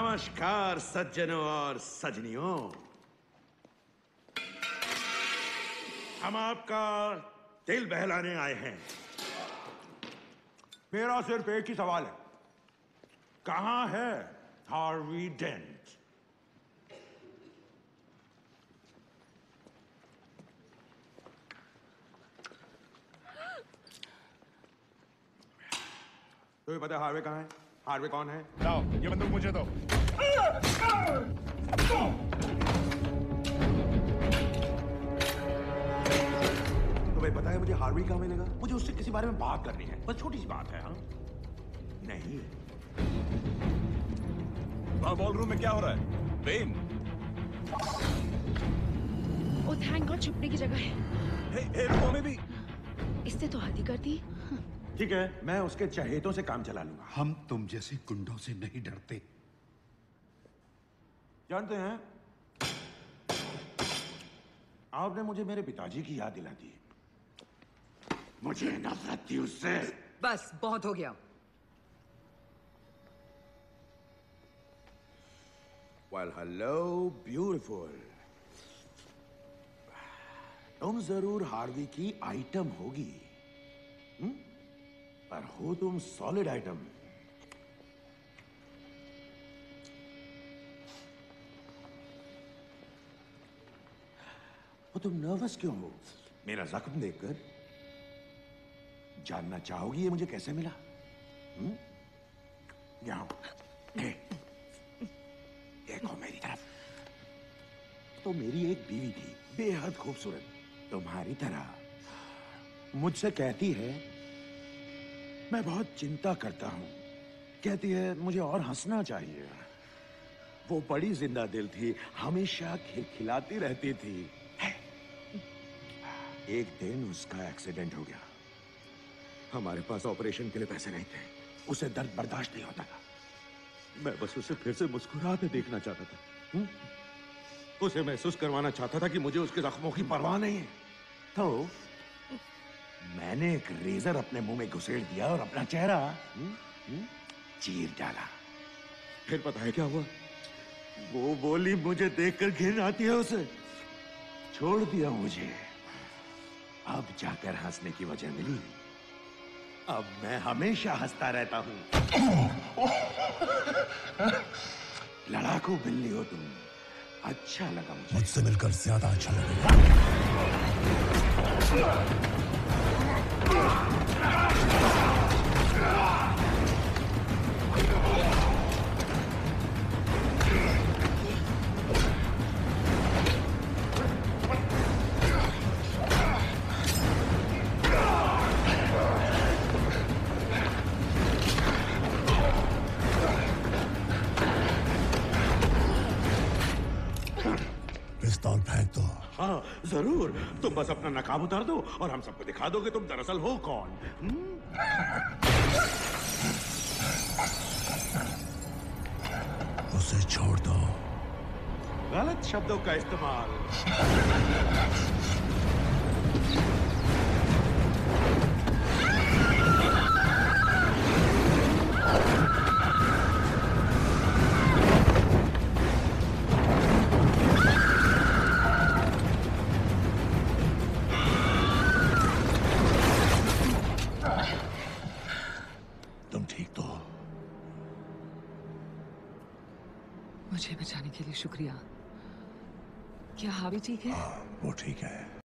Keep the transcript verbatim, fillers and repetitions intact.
नमस्कार सज्जनों और सजनियों, हम आपका दिल बहलाने आए हैं। मेरा सिर्फ एक ही सवाल है, कहां है हार्वी डेंट? तुम्हें पता है हार्वे कहां है? हार्वे कौन है? लाओ ये बंदूक मुझे दो। तुम्हें पता है मुझे हार्वी कहां मिलेगा? मुझे उससे किसी बारे में बात करनी है, बस छोटी सी बात है। हाँ नहीं, वहाँ बॉलरूम में क्या हो रहा है? बेन, ओ थैंक गॉड, छुपने की जगह है। हे हे रुको, हमें भी। इसने तो हद ही कर दी। ठीक है, मैं उसके चहेतों से काम चला लूंगा। हम तुम जैसे गुंडों से नहीं डरते। जानते हैं, आपने मुझे मेरे पिताजी की याद दिला दी। मुझे नफरत थी उससे। बस बहुत हो गया। Well, hello, beautiful. तुम जरूर हार्वी की आइटम होगी, हुँ? पर हो तुम सॉलिड आइटम। वो तुम नर्वस क्यों हो मेरा जख्म देखकर? जानना चाहोगी ये मुझे कैसे मिला? हुँ? यहाँ देखो मेरी तरफ। तो मेरी एक बीवी थी, बेहद खूबसूरत, तुम्हारी तरह। मुझसे कहती है मैं बहुत चिंता करता हूं। कहती है मुझे और हंसना चाहिए। वो बड़ी जिंदा दिल थी, हमेशा खिलखिलाती रहती थी। एक दिन उसका एक्सीडेंट हो गया। हमारे पास ऑपरेशन के लिए पैसे नहीं थे। उसे दर्द बर्दाश्त नहीं होता था। मैं बस उसे फिर से मुस्कुराते देखना चाहता था। हुँ? उसे महसूस करवाना चाहता था कि मुझे उसके जख्मों की परवाह नहीं है। तो मैंने एक रेजर अपने मुंह में घुसेड़ दिया और अपना चेहरा हुँ? हुँ? चीर डाला। फिर पता है क्या हुआ? वो बोली, मुझे देखकर घिन आती है उसे। छोड़ दिया मुझे। अब जाकर हंसने की वजह मिली। अब मैं हमेशा हंसता रहता हूं। लड़ाकू बिल्ली हो तुम। अच्छा लगा मुझे। मुझसे मिलकर ज्यादा अच्छा लगा। पिस्तौल फेंक दो। हाँ जरूर, तुम बस अपना नकाब उतार दो और हम सबको दिखा दो कि तुम दरअसल हो कौन। उसे छोड़ दो। गलत शब्दों का इस्तेमाल। तुम ठीक तो? मुझे बचाने के लिए शुक्रिया। क्या हावी ठीक है? हाँ, वो ठीक है।